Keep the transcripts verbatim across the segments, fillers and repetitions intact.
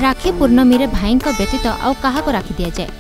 राखी पूर्णमी रे भाई व्यतीत आउ क्या राखी दि जाए।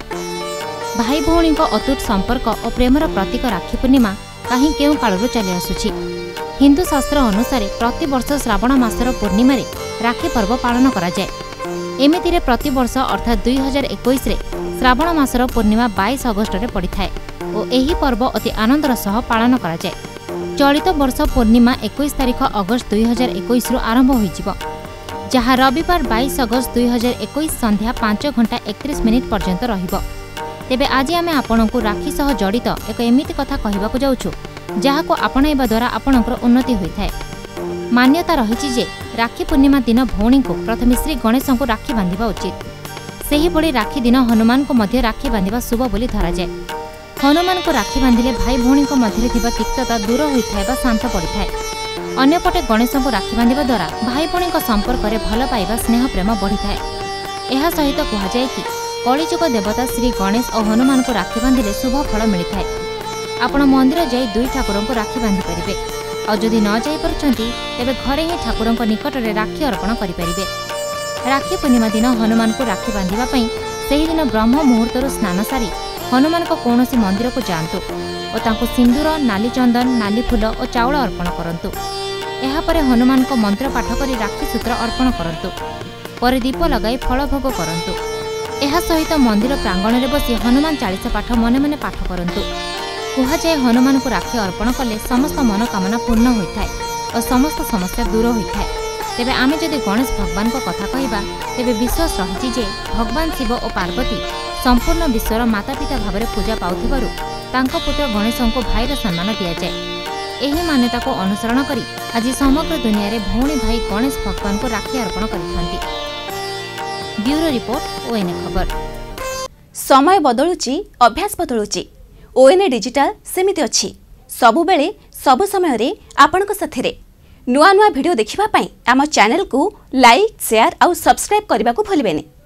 भाई भौणी अतुट संपर्क और प्रेमर प्रतीक राखी पूर्णिमा कहीं केउ कालू चली आसुछि। हिंदू शास्त्र अनुसार प्रति वर्ष श्रावण मासर पूर्णिमा रे राखी पर्व पालन करा जाए। एमितिरे प्रति वर्ष अर्थात दुई हजार इक्कीस श्रावण मासर पूर्णिमा बाईस अगस्ट रे पड़िଥାଏ और एही पर्व अति आनंदर सह पालन करा जाए। चलित वर्ष पूर्णिमा इक्कीस तारीख अगस्त दुई हजार इक्कीस रु आरंभ होइजिबो, जहाँ रविवार बाईस अगस्त दुई हजार इक्कीस संध्या पांच घंटा एकतीस मिनिट पर्यंत रहिबो। तेबे आज आमे आपनकु राखी सह जड़ित एक एमिति कथा कहिबाकु जाउछु जहाको आपणाइबा द्वारा आपणकर उन्नति होइଥାଏ। मान्यता रहिछि जे राखी पूर्णिमा दिन भौणी को प्रथमे श्री गणेश को राखी बांधिबा उचित। सेही बड़ी राखी दिन हनुमान को मध्य राखी बांधिबा शुभ बोली धरा जाए। हनुमान को राखी बांधिले भाई भौणी मध्य थिबा तिक्तता दूर होइଥାଏ बा शांत पड़िଥାଏ। अन्यपटे गणेश को राखी बांधिबा द्वारा भाई भौणी संपर्क में भल पाइबा स्नेह प्रेम बढ़िଥାଏ। एहा सहित कुहाଯାଏ कि कलिजुग देवता श्री गणेश और हनुमान को राखी बांधिले शुभ फल मिलिଥାଏ। आपण मंदिर जाई दुई ठाकुर को राखी बांधि पारिबे और जदि न जाई परछंती तेबे घरे ही ठाकुर निकट में राखी अर्पण करि परिबे। राखी पूर्णिमा दिन हनुमान को राखी बांधिबा पई सेही दिन ब्रह्म मुहूर्तर स्नान सारी हनुमान को कौनसी मंदिर को जातु और तांको सिंदूर, नाली चंदन, नाली फूल और चाउल अर्पण करंतु। एहा परे हनुमान को मंत्र पाठ करी राखी सूत्र अर्पण करंतु। परे दीप लगाई फल भोग करंतु। एहा सहित मंदिर प्रांगण में बसी हनुमान चालीसा पाठ मने मने पाठ करंतु। कुहाଯାए हनुमान को राखी अर्पण कले समस्त मनोकामना पूर्ण होइଥାଏ और समस्त समस्या दूर होइଥାଏ। तेबे आमे जदि गणेश भगवान को कथा कहिबा तेबे विश्वास रहिछि जे भगवान शिव और पार्वती संपूर्ण विश्वर माता पिता भाव पूजा पाउथिबारु तांको पुत्र गणेश को भाईर सम्मान दिया जाए। एही मान्यता को अनुसरण करी आज समग्र दुनिया रे भौणी भाई गणेश भगवान को राखी अर्पण करिथांती। ब्यूरो रिपोर्ट ओएनए खबर। समय बदलुची, अभ्यास बदलुची, ओएनए डिजिटल सेमिति अछि। सबु बेले सबु समय रे आपनक साथरे नुआ नुआ वीडियो देखिबा पई आम चैनल को लाइक, शेयर और सब्सक्राइब करबा को भूलिबेनी।